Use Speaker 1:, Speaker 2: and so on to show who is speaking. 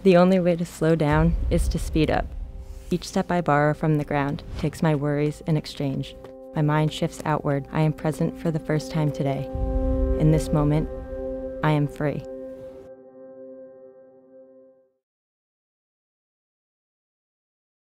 Speaker 1: The only way to slow down is to speed up. Each step I borrow from the ground takes my worries in exchange. My mind shifts outward. I am present for the first time today. In this moment, I am free.